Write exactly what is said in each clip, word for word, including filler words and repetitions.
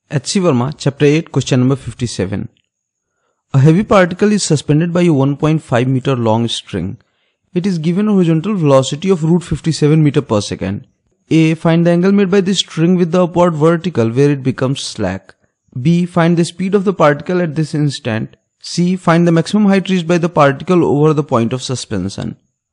H C Verma, Chapter eight, Question number fifty-seven. A heavy particle is suspended by a one point five meter long string. It is given a horizontal velocity of root fifty-seven meter per second. A. Find the angle made by the string with the upward vertical where it becomes slack. B. Find the speed of the particle at this instant. C. Find the maximum height reached by the particle over the point of suspension.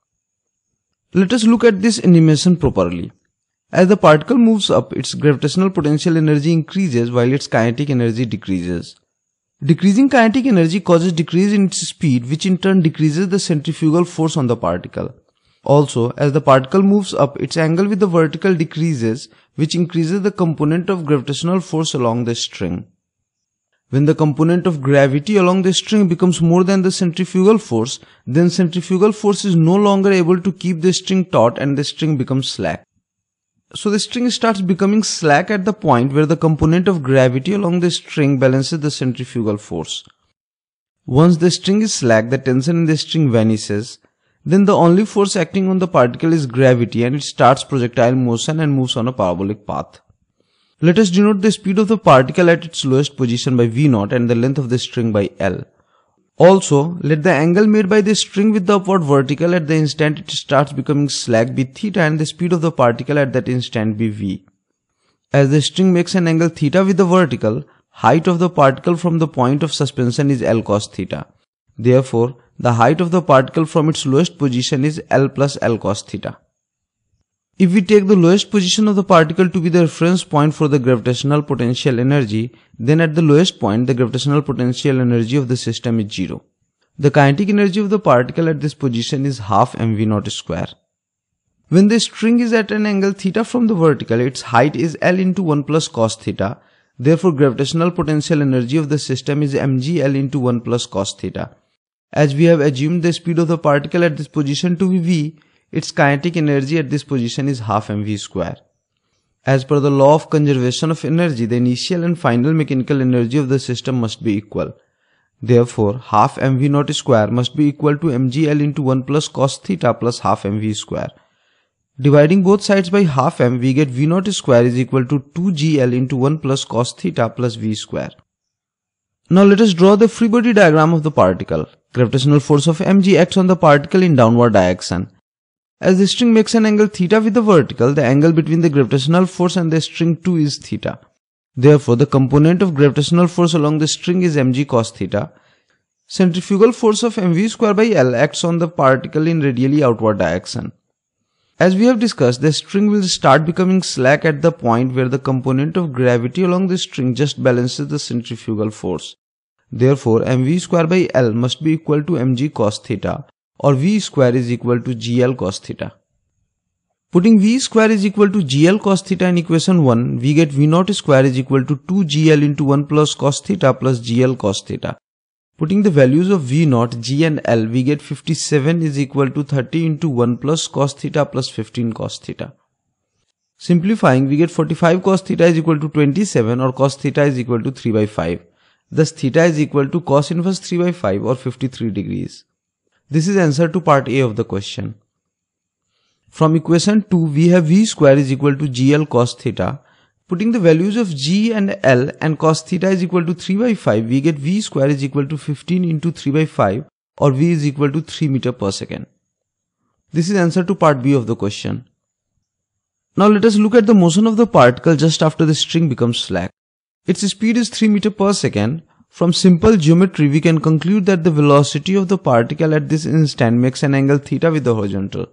Let us look at this animation properly. As the particle moves up, its gravitational potential energy increases while its kinetic energy decreases. Decreasing kinetic energy causes decrease in its speed, which in turn decreases the centrifugal force on the particle. Also, as the particle moves up, its angle with the vertical decreases, which increases the component of gravitational force along the string. When the component of gravity along the string becomes more than the centrifugal force, then centrifugal force is no longer able to keep the string taut and the string becomes slack. So the string starts becoming slack at the point where the component of gravity along the string balances the centrifugal force. Once the string is slack, the tension in the string vanishes. Then the only force acting on the particle is gravity, and it starts projectile motion and moves on a parabolic path. Let us denote the speed of the particle at its lowest position by V naught and the length of the string by L. Also, let the angle made by the string with the upward vertical at the instant it starts becoming slack be theta and the speed of the particle at that instant be V. As the string makes an angle theta with the vertical, height of the particle from the point of suspension is L cos theta. Therefore, the height of the particle from its lowest position is L plus L cos theta. If we take the lowest position of the particle to be the reference point for the gravitational potential energy, then at the lowest point the gravitational potential energy of the system is zero. The kinetic energy of the particle at this position is half mv naught square. When the string is at an angle theta from the vertical, its height is L into one plus cos theta. Therefore, gravitational potential energy of the system is mgl into one plus cos theta. As we have assumed the speed of the particle at this position to be v, its kinetic energy at this position is half mv square. As per the law of conservation of energy, the initial and final mechanical energy of the system must be equal. Therefore, half mv naught square must be equal to mgl into one plus cos theta plus half mv square. Dividing both sides by half m, we get v naught square is equal to two g l into one plus cos theta plus v square. Now let us draw the free body diagram of the particle. Gravitational force of mg acts on the particle in downward direction. As the string makes an angle theta with the vertical, the angle between the gravitational force and the string too is theta. Therefore, the component of gravitational force along the string is mg cos theta. Centrifugal force of mv square by L acts on the particle in radially outward direction. As we have discussed, the string will start becoming slack at the point where the component of gravity along the string just balances the centrifugal force. Therefore, mv square by L must be equal to mg cos theta, or v square is equal to gl cos theta. Putting v square is equal to gl cos theta in equation one, we get v naught square is equal to two g l into one plus cos theta plus gl cos theta. Putting the values of v naught, g and l, we get fifty-seven is equal to thirty into one plus cos theta plus fifteen cos theta. Simplifying, we get forty-five cos theta is equal to twenty-seven, or cos theta is equal to three by five. Thus, theta is equal to cos inverse three by five, or fifty-three degrees. This is answer to part A of the question. From equation two, we have v square is equal to gl cos theta. Putting the values of g and l and cos theta is equal to three by five, we get v square is equal to fifteen into three by five, or v is equal to three meter per second. This is answer to part B of the question. Now let us look at the motion of the particle just after the string becomes slack. Its speed is three meter per second. From simple geometry, we can conclude that the velocity of the particle at this instant makes an angle theta with the horizontal.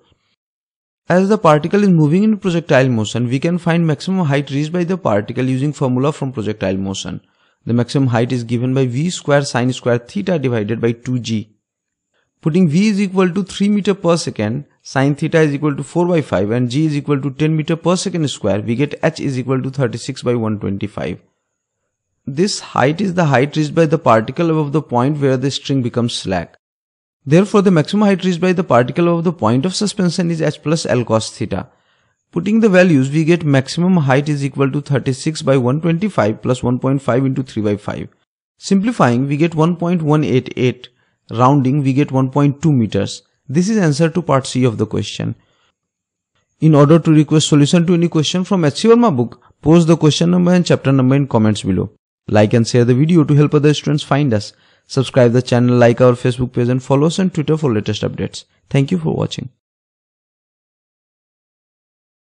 As the particle is moving in projectile motion, we can find maximum height reached by the particle using formula from projectile motion. The maximum height is given by v square sine square theta divided by two g. Putting v is equal to three meter per second, sine theta is equal to four by five, and g is equal to ten meter per second square, we get h is equal to thirty-six by one hundred twenty-five. This height is the height reached by the particle above the point where the string becomes slack. Therefore, the maximum height reached by the particle above the point of suspension is h plus L cos theta. Putting the values, we get maximum height is equal to thirty-six by one hundred twenty-five plus one point five into three by five. Simplifying, we get one point one eight eight. Rounding, we get one point two meters. This is answer to part C of the question. In order to request solution to any question from H C Verma book, Post the question number and chapter number in comments below. Like and share the video to help other students find us. Subscribe the channel, like our Facebook page and follow us on Twitter for latest updates. Thank you for watching.